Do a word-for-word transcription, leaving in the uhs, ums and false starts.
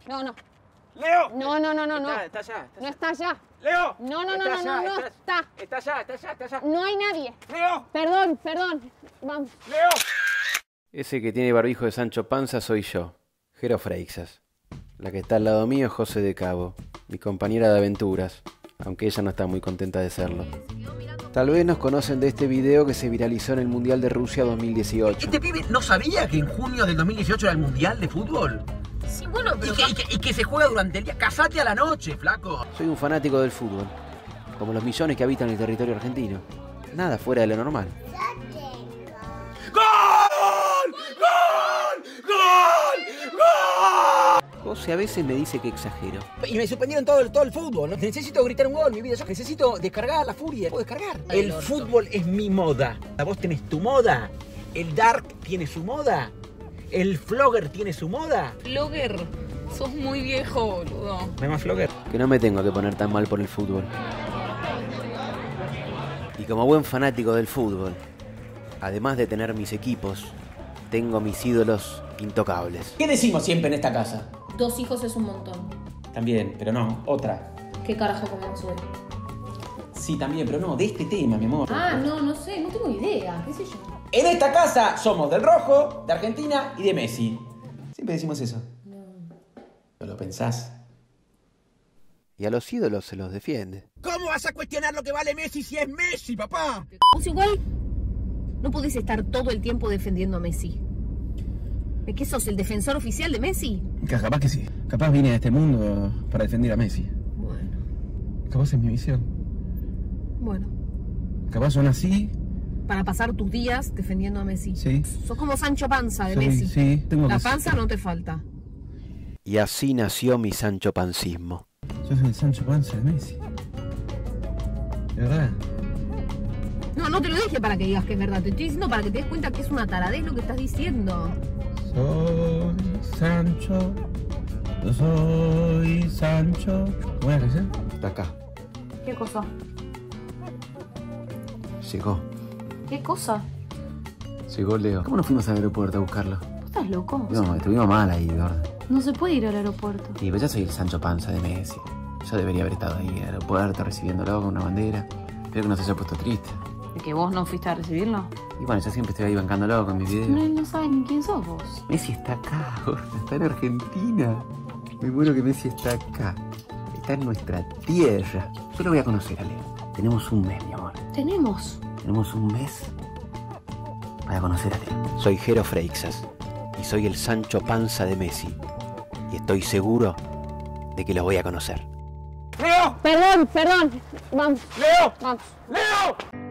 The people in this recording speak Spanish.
No, no. ¡Leo! No, no, no, no, no. Está, está allá. Está No allá. está allá. ¡Leo! No, no, no, Está no, allá, no, no, está, está. Está allá, está allá, está allá. No hay nadie. ¡Leo! Perdón, perdón. Vamos. ¡Leo! Ese que tiene barbijo de Sancho Panza soy yo, Jero Freixas. La que está al lado mío es José de Cabo, mi compañera de aventuras, aunque ella no está muy contenta de serlo. Tal vez nos conocen de este video que se viralizó en el Mundial de Rusia dos mil dieciocho. ¿Este pibe no sabía que en junio del dos mil dieciocho era el Mundial de Fútbol? Sí, bueno, pero... Y que, y que- y que se juega durante el día. ¡Casate a la noche, flaco! Soy un fanático del fútbol, como los millones que habitan el territorio argentino. Nada fuera de lo normal. ¡Gol! ¡Gol! ¡Gol! ¡Gol! José a veces me dice que exagero. Y me suspendieron todo el, todo el fútbol. ¿No? Necesito gritar un gol, mi vida. Yo necesito descargar la furia. ¿Puedo descargar? El fútbol es mi moda. Vos tenés tu moda. El dark tiene su moda. El flogger tiene su moda. Flogger, sos muy viejo, boludo. ¿No hay más flogger? Que no me tengo que poner tan mal por el fútbol. Y como buen fanático del fútbol, además de tener mis equipos, tengo mis ídolos intocables. ¿Qué decimos siempre en esta casa? Dos hijos es un montón. También, pero no, otra. ¿Qué carajo comemos hoy? Sí, también, pero no, de este tema, mi amor. Ah, no, no sé, no tengo idea, qué sé yo. En esta casa somos del Rojo, de Argentina y de Messi. Siempre decimos eso. No. ¿No lo pensás? Y a los ídolos se los defiende. ¿Cómo vas a cuestionar lo que vale Messi si es Messi, papá? Vos igual no podés estar todo el tiempo defendiendo a Messi. ¿De qué sos, el defensor oficial de Messi? Capaz que sí. Capaz vine a este mundo para defender a Messi. Bueno, Capaz es mi misión. bueno. Capaz son así. Para pasar tus días defendiendo a Messi. Sí. Sos como Sancho Panza de Sí, Messi. sí, tengo La que- panza no te falta. Y así nació mi Sancho Pancismo. Yo soy el Sancho Panza de Messi. ¿De verdad? No, no te lo dije para que digas que es verdad. Te estoy diciendo para que te des cuenta que es una taradez lo que estás diciendo. Soy Sancho. Yo soy Sancho. ¿Cómo es la canción? Está acá. ¿Qué cosa? Llegó. ¿Qué cosa? Llegó Leo. ¿Cómo nos fuimos al aeropuerto a buscarlo? ¿Vos estás loco? No, estuvimos mal ahí, gordo. No se puede ir al aeropuerto. Y pues yo soy el Sancho Panza de Messi. Yo debería haber estado ahí en el aeropuerto recibiéndolo con una bandera. Espero que no se haya puesto triste. ¿De que vos no fuiste a recibirlo? Y bueno, yo siempre estoy ahí bancándolo con mis videos. No, él no sabe ni quién sos vos. Messi está acá, gordo. Está en Argentina. Me muero que Messi está acá. Está en nuestra tierra. Yo lo voy a conocer a Leo. Tenemos un mes, mi amor. Tenemos. Tenemos un mes para conocer a Leo. Soy Jero Freixas y soy el Sancho Panza de Messi. Y estoy seguro de que lo voy a conocer. ¡Leo! Perdón, perdón. Vamos. ¡Leo! Vamos. ¡Leo!